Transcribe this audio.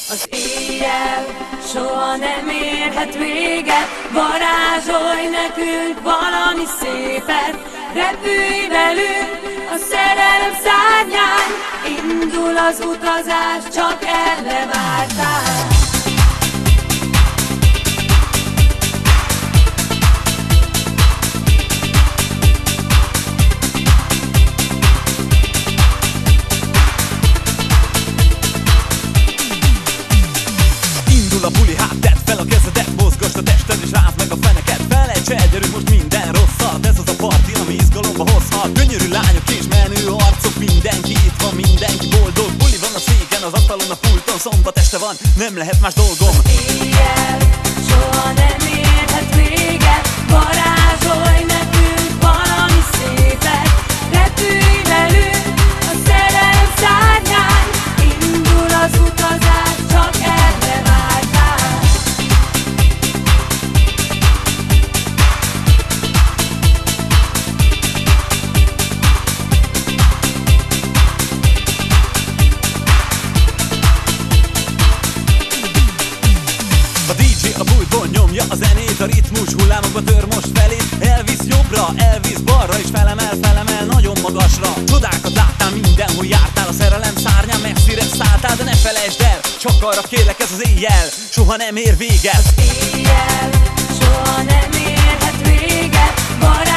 Az éjjel soha nem érhet véget, varázsolj nekünk valami szépet. Repülj velünk a szerelem szárnyán, indul az utazás, csak erre vártál. A buli, hát tedd fel a kezedet, mozgasd a tested és rázd meg a feneket. Felejts el, gyerünk most minden rosszat, ez az a parti, ami izgalomba hozhat. Gyönyörű lányok és menő arcok, mindenki itt van, mindenki boldog. Buli van a széken, az asztalon, a pulton, szombat este van, nem lehet más dolgom. Az éjjel soha nem érhet véget, varázsolj nekünk valami szépet. Repülj velünk a szerelem szárnyán, indul az utazás, csak erre vártál. A DJ a pultból nyomja a zenét, a ritmus hullámokba tör most felét. Elvisz jobbra, elvisz balra, és felemel nagyon magasra. Csodákat láttál mindenhol, jártál a szerelem szárnyán, messzire szálltál, de ne felejtsd el, csak arra kérlek, ez az éjjel soha nem ér véget. Az éjjel soha nem érhet véget,